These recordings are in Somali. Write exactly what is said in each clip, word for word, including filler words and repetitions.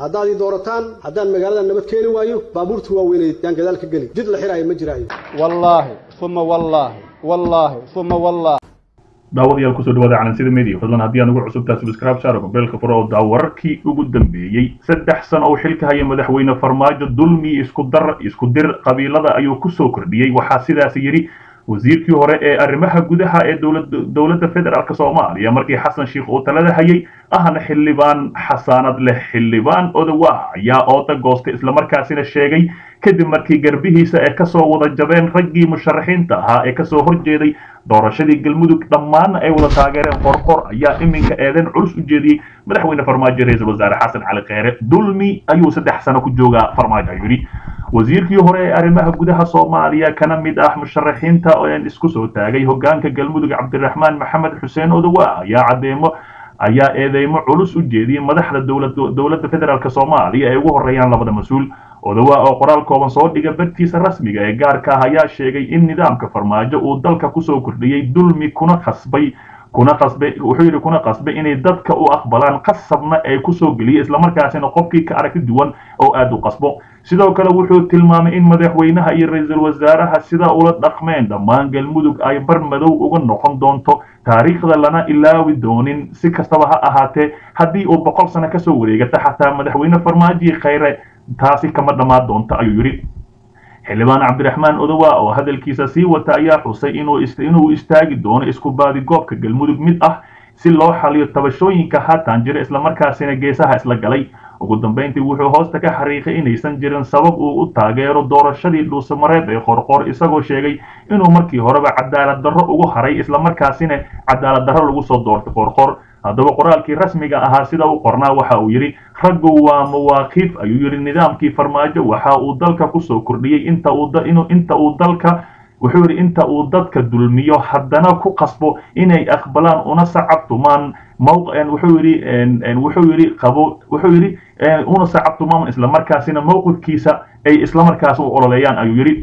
haddaad doorataan haddaan magaalada nabad keeni waayo baabuurtu waa weynay yaan gadaal ka gali jid la xiraay ma jiraayo wallahi thumma wallahi wallahi thumma wallahi daawadayaal ku soo dhawaada calansida media fadlan haddii aan ugu cusubtaa subscribe saaro beelka furo oo daawarkii ugu dambeeyay saddex sano oo xilka haya madaxweyne farmaajo dulmi isku dar isku dir qabiilada ayuu ku soo kordhiyay waxa sidaas yiri wasiirkii hore ee arrimaha gudaha ee dawladda dawladda federaalka Soomaaliya markii Xasan Sheikh uu talada hayay ahna xildhibaan xasaanad leh xildhibaan odawa ayaa oota goostay isla markaasina sheegay kadib markii garbihiisa ee ka soo wada jabeen raggii musharaxiinta ahaa ee ka soo horjeeday doorashadii galmudug dhammaan ay wada taageereen qorqor ayaa iminka eedan culus u jeediyay madaxweyne farmaajo ra'iisul wasaare Xasan Cali Kheyre dulmi ayuu saddex sano ku joogaa farmaajo yiri wasiirkii hore ee arrimaha gudaha Soomaaliya kana mid ah musharaxiinta oo aan isku soo taagay hoggaanka galmudug Cabdiraxmaan Maxamed Xuseen Odawa ayaa cadeemo ayaa eedeymo culus u jeediyay madaxda dawladda dawladda federaalka Soomaaliya ee ugu horeeyaan labada mas'uul Odawa oo qoraal kooban soo dhigay bartiisa rasmiga ee gaarka ah ayaa sheegay in nidaamka farmaajo uu dalka ku soo kordhiyay dulmi kuna qasbay kuna qasbay wuxuu yiri kuna qasbay inay dadka u aqbalaan qasabna ay ku soo galiyay isla markaasina qofkii ka aragti duwan oo aad u qasbo sidoo kale wuxuu tilmaamay in madaxweynaha iyo ra'iisul wasaaraha sida ula dhaqmeen dhammaan galmudug ay bar madow uga noqon doonto taariikhda lana ilaawi doonin si kastaba ha ahaatee haddii uu boqol sano ka soo wareegata xataa madaxweyne farmaajo Kheyre taasi kama dhamaad doonto ayuu yiri xildhibaan Cabdiraxmaan Odawa oo hadalkiisa sii wata ayaa xusay inuu inuu istaagi doono isku baadi goobka galmudug mid ah si loo xaliyo tabashooyinka haatan jira isla markaasina geesaha isla galay ugu dambeyntii wuxuu hoosta ka xariiqay inaysan jirin sabab uu u taageero doorashadii dhuusamareed ee qorqor isagoo sheegay inuu markii horeba cadaalad darro ugu haray isla markaasina cadaalad darro lagu soo doortay qorqor haddaba qoraalkii rasmiga ahaa sida uu qornaa waxa uu yiri raggu waa mawaaqif ayuu yiri nidaamkii farmaajo waxa uu dalka ku soo kordhiyay inta uu inuu inta uu dalka wuxuu yiri inta uu dadka dulmiyo haddana ku qasbo inay aqbalaan una sacabtumaan mowqan wuxuu yiri en wuxuu yiri qabo wuxuu yiri una sacabtumaan isla markaasina mowqifkiisa ay isla markaas u ololeeyaan ayuu yiri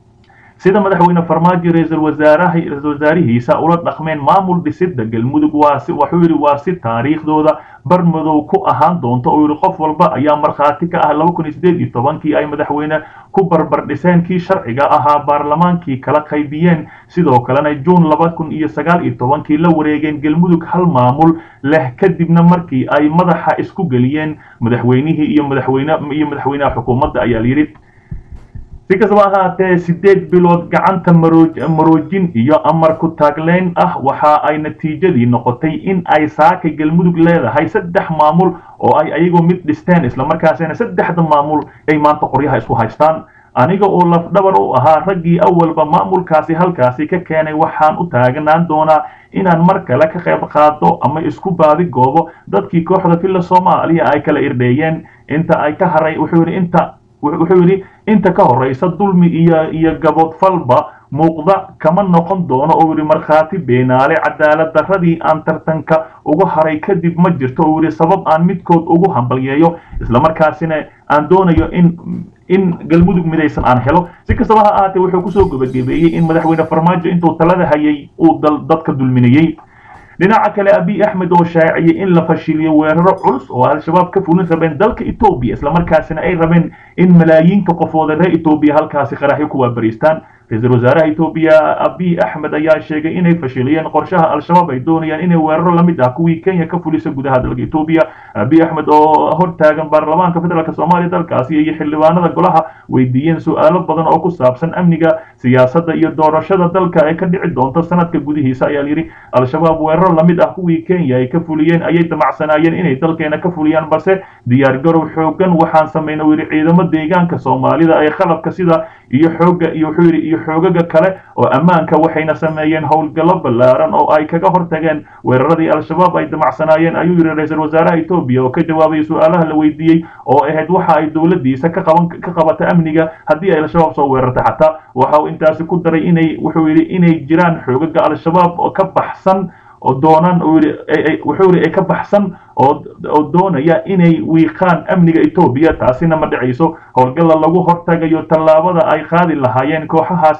sida madaxweyne farmaajo ra'iisul wasaaraha ra'iisul wasaarihiisa ula dhaqmeen maamul dhisidda galmudug waa si wuxuu yiri waa si taariikhdooda barmadow ku ahaan doonto oo yiri qof walba ayaa markhaati ka ah laba kun iyo siddeed iyo tobankii ay madaxweyne ku barbar dhiseen kii sharciga ahaa baarlamaankii kala qaybiyeen sidoo kalena June laba kun iyo sagaal iyo tobankii la wareegeen galmudug hal maamul leh kadibna markii ay madaxa isku galiyeen madaxweynihii iyo madaxweyne iyo madaxweynaha xukuumadda ayaa yiri si kastaba ahaatee sideed bilood gacanta maroojin iyo amar ku taagleen ah waxa ay natiijadii noqotay in ay saaka galmudug leedahay saddex maamul oo ay ayagoo mid dhisteen isla markaasina saddexda maamul ay maanta qoryaha isku haystaan aniga oo laf dhabar u ahaa raggii awalba maamulkaasi halkaasi ka keenay waxaan u taagnaan doonaa inaan mar kale ka qayb qaado ama isku baadi goobo dadkii kooxda filla Soomaaliya ay kala irdheeyeen inta ay ka haray wuxuu yiri inta wuxuu yiri inta ka horeysa dulmi iyo iyo gabod falba muuqda kama noqon doono oo yiri markhaati beenaale cadaalad darradii aan tartanka ugu haray kadib ma jirto oo yiri sabab aan midkood ugu hambalyeeyo isla markaasina aan doonayo in in galmudug midaysan aan helo si kastaba ha ahaatee wuxuu ku soo gabagabeeyay in madaxweyne farmaajo intuu talada hayay uu dadka dulminayay dhinaca kale Abiy Ahmed oo shaaciyay in la fashiliyo weeraro culus oo al-shabaab ka fulin rabeen dalka Itoobiya isla markaasina ay rabeen in malaayiin qofooda reer Itoobiya halkaasi qaraxyo ku waabariistaan ra'iisul wasaaraha Itoobiya Abiy Ahmed ayaa sheegay inay fashiliyeen qorshaha al-shabaab ay doonayaan inay weeraro la mid ah kuwii Kenya ka fulisa gudaha dalka Itoobiya Abiy Ahmed oo hortaagan baarlamaanka federaalka Soomaaliya dalkaasi iyo xildhibaanada golaha weydiiyeen su'aalo badan oo ku saabsan amniga siyaasadda iyo doorashada dalka ay ka dhici doonto sanadka gudihiisa ayaa yiri al-shabaab weeraro la mid ah kuwii Kenya ay ka fuliyeen ayay damacsanayeen inay dalkeena ka fuliyaan balse diyaar garow xoogan waxaan sameynay wiri ciidamada deegaanka Soomaalida ay qalabka sida iyo xooga iyo wuxuu yiri iyo xoogaga kale oo ammaanka waxayna sameeyeen howlgallo ballaaran oo ay kaga hortageen weeraradii al-shabaab ay damacsanayeen ayuu yiri ra'iisul wasaaraha Itoobiya oo ka jawaabay su'aalaha la weydiiyay oo ahayd waxa ay dawladdiisa ka qaban ka qabata amniga haddii ay al-shabaab soo weerarto xataa waxa uu intaasi ku daray inay wuxuu yiri inay jiraan xoogaga al-shabaab oo ka baxsan oo doonaan wuxuu yiri ka baxsan oo doonaya inay wiiqaan amniga Itoobiya taasina ma dhacayso howlgalla lagu hortagayo tallaabada ay qaadi lahaayeen kooxahaasi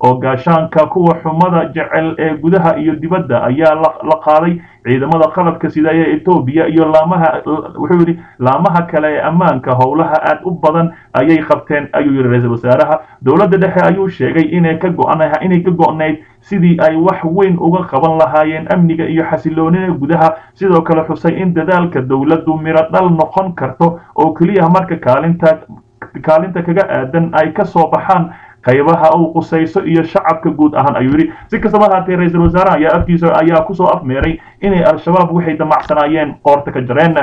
oo gaashaanka kuwa xumada jecel ee gudaha iyo dibadda ayaa la qaaday ciidamada qalabka sida ee Itoobiya iyo laamaha wuxuu yiri laamaha kale ee ammaanka howlaha aad u badan ayay qabteen ayuu yiri ra'iisul wasaaraha dowladda dhexe ayuu sheegay inay ka go'anahay inay ka go'nayd sidii ay wax weyn uga qaban lahaayeen amniga iyo xasiloonida gudaha sidoo kale xusay in dadaalka dowladdu miro dhal noqon karto oo kaliya marka kaalinta kaalinta kaga aadan ay ka soo baxaan qaybaha uu qusayso iyo shacabka guud ahaan ayuu yiri si kastaba haatee ra'iisul wasaaraha ayaa afkiisa ayaa ku soo afmeeray inay al-shabaab waxay damacsanaayeen qoorta ka jareen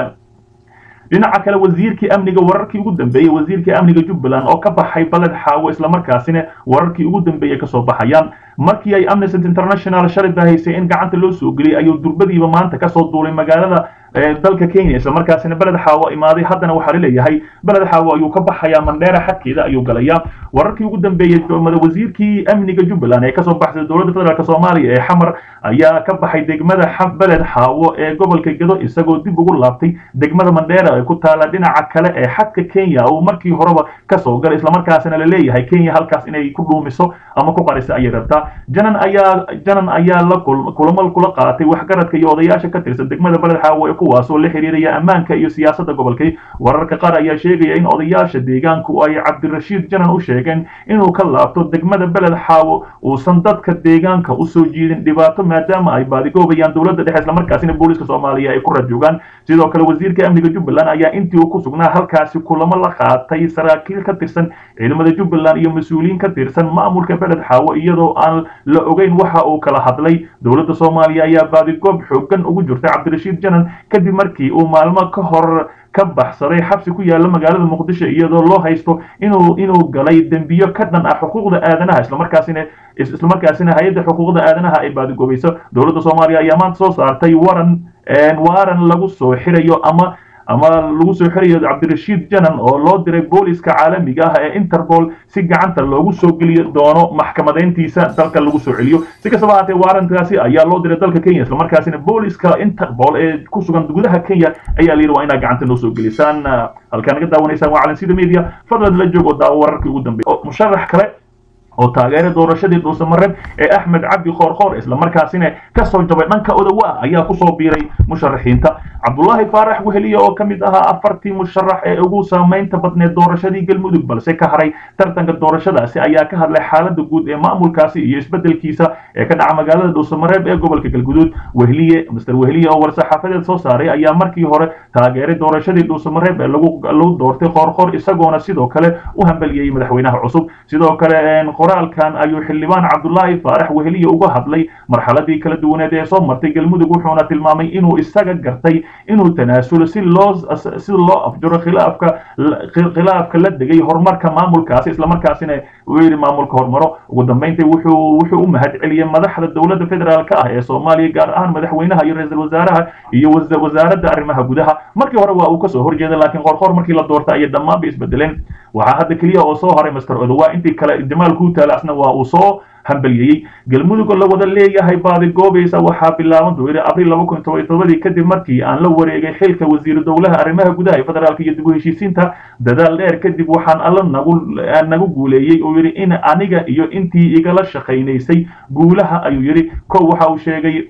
dhinaca kale wasiirkii amniga wararkii ugu dambeeyay wasiirkii amniga Jubbaland oo ka baxay balad xaawo isla markaasina wararkii ugu dambeeyay ka soo baxayaan markii ay Amnesty International shalay bahaysay in gacanta loo soo geliyay ayuu durbadiiba maanta ka soo duulay magaalada dalka Kenya isla markaasina balad xaawo imaaday haddana waxa la leeyahay balad xaawo ayuu ka baxayaa Mandera xadkeeda ayuu galayaa wararkii ugu dambeeyay wasiirkii amniga Jubbaland ee ka soo baxay dowladda federaalka Soomaaliya ee Xamar ayaa ka baxay degmada balad xaawo ee gobolka Gedo isagoo dib ugu laabtay degmada Mandera ee ku taala dhinaca kale ee xadka Kenya oo markii horeba ka soo galay isla markaasina la leeyahay Kenya halkaas inay ku dhuumiso ama ku qariso ay rabtaa janan ayaa janan ayaa la kulamo kula qaatay waxgaradka iyo odayaasha ka tirsan degmada balad xaawo kuwaas oo la xiriiraya ammaanka iyo siyaasadda gobolka wararka qaar ayaa sheegaya in odayaasha deegaanku ay Cabdirashiid Janan u sheegeen inuu ka laabto degmada balad xaawo oo san dadka deegaanka u soo jiidin dhibaato maadaama ay baadigoobayaan dowladda dhexe isla markaasina booliska Soomaaliya ay ku rajoogaan sidoo kale wasiirka amniga Jubbaland ayaa intii uu ku sugnaa halkaasi kulamo la qaatay saraakiil ka tirsan ciidamada Jubbaland iyo mas'uuliyiin ka tirsan maamulka balad xaawo iyadoo aan la ogeyn waxa uu kala hadlay dowladda Soomaaliya ayaa baadigoob xooggan ugu jirtay Cabdirashiid Janan kadib markii uu maalmo ka hor ka baxsaday xabsi ku yaala magaalada Muqdisho iyadoo loo haysto inuu inuu galay dambiyo ka dhan ah xuquuqda aadanaha isla markaasina isla markaasina hay'adda xuquuqda aadanaha ay baadigoobayso dowladda Soomaaliya ayaa maanta soo saartay waran waran lagu soo xirayo ama ama lagu soo xiriyo Cabdirashiid Janan oo loo diray booliska caalamiga ah ee Interpol si gacanta loogu soo geliyo doono maxkamadeyntiisa dalka lagu soo celiyo si kastaba haatee waarantaasi ayaa loo diray dalka Kenya isla markaasina booliska Interpol ee ku sugan gudaha Kenya ayaa la yiri waa inay gacanta loo soo gelisaan halkaan naga daawanaysaan waa calansida media fadlan la joogo daawo wararkii ugu dambeeyay musharax kale oo taageero doorashadii Dhuusamareeb ee Axmed Cabdi Khoorkhoor isla markaasina ka soo jabay dhanka Odawa ayaa ku soo biiray musharaxiinta Cabdullaahi Faarax Weheliye oo kamid ahaa afartii musharax ee ugu saameynta badneed doorashadii Galmudug balse ka haray tartanka doorashadaasi ayaa ka hadlay xaaladda guud ee maamulkaasi iyo isbedelkiisa ee ka dhaca magaalada Dhuusamareeb ee gobolka Galguduud Weheliye Mister Weheliye oo war-saxaafadeed soo saaray ayaa markii hore taageeray doorashadii Dhuusamareeb ee lagu lagu doortay Khoorkhoor isagoona sidoo kale u hambaliyay madaxweynaha cusub sidoo kale qoraalkan ayuu xildhibaan Cabdullaahi Faarax Weheliye uga hadlay marxaladii kala duwaneed ee soo martay Galmudug wuxuuna tilmaamay inuu isaga gartay inuu tanaasulo si loo si loo afjaro khilaafka khilaafka la degay horumarka maamulkaasi isla markaasina uu yiri maamulka horumaro ugu dambeyntii wuxuu wuxuu u mahad celiyay madaxda dowladda federaalka ah ee Soomaaliya gaar ahaan madaxweynaha iyo ra'iisul wasaaraha iyo wasaaradda arrimaha gudaha markii hore waa uu ka soo horjeeday laakiin Khoorkhoor markii la doortay ay dhammaan isbedeleen waxa hadda kaliya oo soo haray Mister Odawa intii kale Jamaal ku taalaasna waa uu soo hambaliyay Galmudug la wada leeyahay baadigoobaysa waxa bilaaban doonay Abriil laba kun iyo toban iyo toban kadib markii aan la wareegay xilka wasiir dowlaha arrimaha gudaha ee federaalka iyo dib u heshiisiinta dadaal dheer kadib waxaan alla nagu nagu guuleeyay oo yiri in aniga iyo intii igala shaqeynaysay guulaha ayuu yiri ko waxa uu sheegay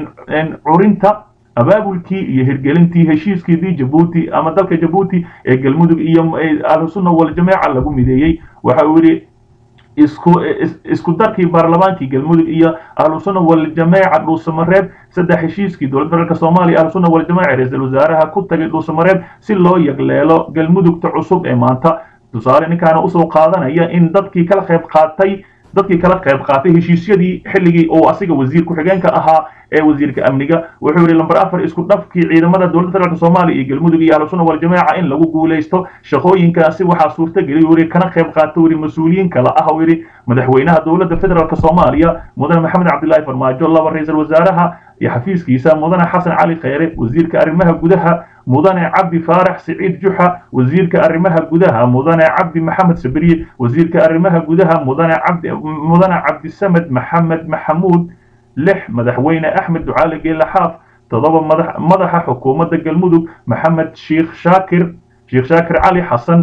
in curinta abaabulkii iyo hirgelintii heshiiskii Djibouti ama dalka Djibouti ee Galmudug iyo Al-Sunna wal Jamaa lagu mideeyay waxa uu yiri isku isku darkii baarlamaankii Galmudug iyo Al-Sunna wal Jamaa Dhuusamareeb saddex heshiiskii dowladda dalka Soomaaliya Al-Sunna wal Jamaa ra'iisul wasaaraha ku tagay Dhuusamareeb si loo yagleelo Galmudugta cusub ee maanta tusaale ninkaan u soo qaadanaya in dadkii kala qayb qaatay dadkii kala qayb qaatay heshiisyadii xilligii oo asiga wasiir ku xigeenka ahaa ee wasiirka amniga wuxuu yiri lambar afar isku dhafkii ciidamada dowladda federaalka Soomaaliya iyo Galmudug iyo Al-Sunna wal Jamaa in lagu guuleysto shaqooyinkaasi waxa suurta galay yiri kana qayb qaatay yiri mas'uuliyiin kala ah yiri madaxweynaha dowladda federaalka Soomaaliya Mudane Maxamed Cabdullaahi Farmaajo laba ra'iisul wasaaraha iyo xafiiskiisa Mudane Xasan Cali Khayre wasiirka arrimaha gudaha Mudane Cabdi Faarax Saciid Juxa wasiirka arrimaha gudaha Mudane Cabdi Maxamed Sabriye wasiirka arrimaha gudaha Mudane Cabdi Mudane Cabdi Samad Maxamed Maxamuud lix madaxweyne Axmed Ducaale Geelle Xaaf todoba madaxa xukuumadda Galmudug Maxamed Sheekh Shaakir Sheekh Shaakir Cali Xasan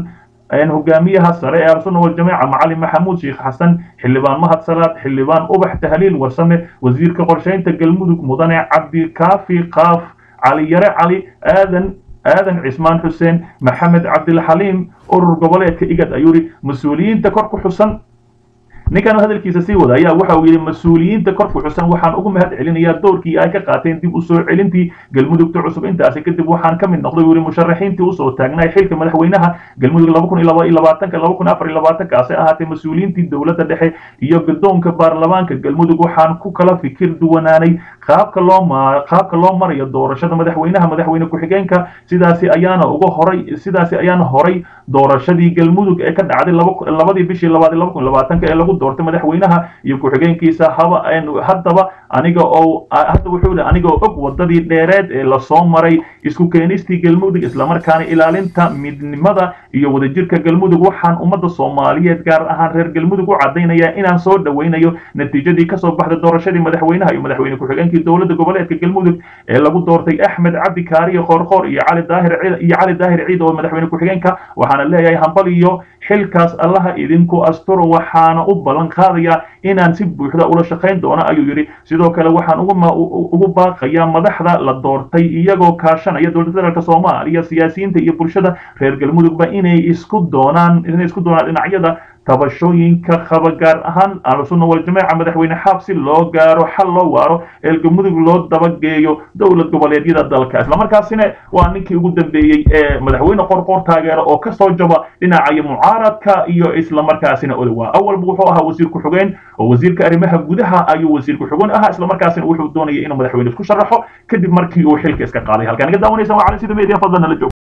een hogaamiyaha sare ee Arsenal wal Jamaaca Macalin Maxamuud Sheekh Xasan xildhibaan Mahad Salaad xildhibaan Ubax Tahliil Warsame wasiirka qorsheynta Galmudug Mudane Cabdi Kaafi Qaaf Cali Yare Cali Aadan آدم عثمان حسين محمد عبد الحليم أورر قبلات كإيجاد أيوري مسؤولين تكرك حسن نكانوا هذا الكيس سيودا يا وحوي مسؤولين تكرك حسن وحن أقوم هاد علينا يا دور كي أيك قاتين تبوا سوء علنتي قلمودك تعصب أنت أسكت تبوا حن كم من نقضي يوري مشرحين توصل تاجنا يحيل كمل حوينها قلمودك لا بكون إلا إلا باتك لا بكون أفر إلا باتك أسأهات مسؤولين تي الدولة الدحي يقدون كبرلمان كقلمودك وحن كوكلا في كل دواناني خاب كلام خاب كلام مر يدور شد مدحوينها مدحوينك وحجانك سداسي أيانا أوجو هري سداسي أيانا هري دور شدي قلمودك أكد عادل لبك لبدي بيشي لبادي لبكون لباتك إلا doorta madaxweynaha iyo ku xigeenkiisa haba hadaba aniga oo hadda wuxuu aniga oo og wadadii dheereed ee la soo maray isku keenistii Galmudug isla markaana ilaalinta midnimada iyo wadajirka Galmudug waxaan ummadda Soomaaliyeed gaar ahaan reer Galmudug u cadeynaya inaan soo dhaweynayo natiijadii ka soo baxday doorashadii madaxweynaha iyo madaxweyne ku xigeenkii dawladda goboleedka Galmudug ee lagu doortay Axmed Cabdi Kaariye Qorqor iyo Cali Daahir iyo Cali Daahir Ciid oo madaxweyne ku xigeenka waxaana leeyahay hambal iyo xilkaas Allah idinku asturo waxaana u balan qaadaya inaan si buuxda ula shaqeyn doono ayuu yiri sidoo kale waxaan ugu ugu baaqayaa madaxda la doortay iyagoo kaashanaya dowladda dalka Soomaaliya siyaasiyiinta iyo bulshada reer Galmudug ba inay isku doonaan inay isku doonaan dhinacyada tabashooyinka qaba gaar ahaan Arsenal wal Jamaaca madaxweyne xabsi loo gaaro xal loo waaro ee Galmudug loo dabageeyo dowlad goboleedyada dalka isla markaasina waa ninkii ugu dambeeyay ee madaxweyne qorqor taageero oo ka soo jaba dhinaca mucaaradka iyo isla markaasina odawaa awal wuxuu ahaa wasiir ku xigeen oo wasiirka arrimaha gudaha ayuu wasiir ku xigeen ahaa isla markaasina wuxuu doonayay inuu madaxweyne isku sharaxo kadib markii uu xilka iska qaaday halkan naga daawanaysan waa cali sida media fadlan la